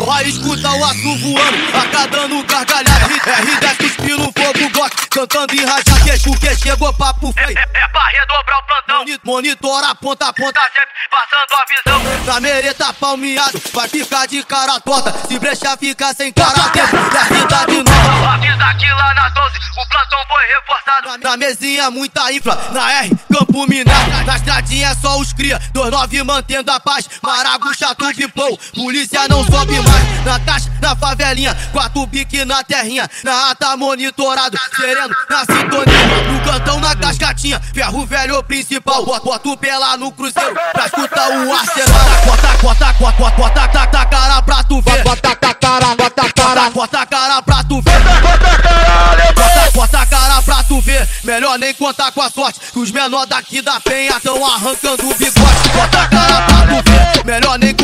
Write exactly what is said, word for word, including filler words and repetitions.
Vai escutar o aço voando, acadando gargalhada. R dez cuspindo fogo, Glock, cantando em raja queixo, porque chegou papo feio. É, é, é pra redobrar o plantão. Monitora ponta a ponta, Tá sempre passando a visão. na mereta palmeado, vai ficar de cara torta. Se brechar, fica sem cara dentro da cidade nova. Avisa que lá na doze o plantão foi reforçado. Na mesinha muita infla, na R, Campo Minado. Na estradinha é só os cria, dois nove mantendo a paz. Marago, chato, pipou, polícia não sobe mais. Na caixa, na favelinha, quatro bique na terrinha. Na ata monitorado, sereno na sintonia. No cantão, na cascatinha, ferro velho principal. Bota o pé lá no cruzeiro pra escutar o arsenal. Bota, bota, bota, bota, bota, bota, bota cara pra tu ver. Bota a cara, bota a cara, bota a cara pra tu ver. Bota, bota a cara pra tu ver. Melhor nem contar com a sorte, que os menor daqui da penha tão arrancando o bigode. Bota a cara pra tu ver. Melhor nem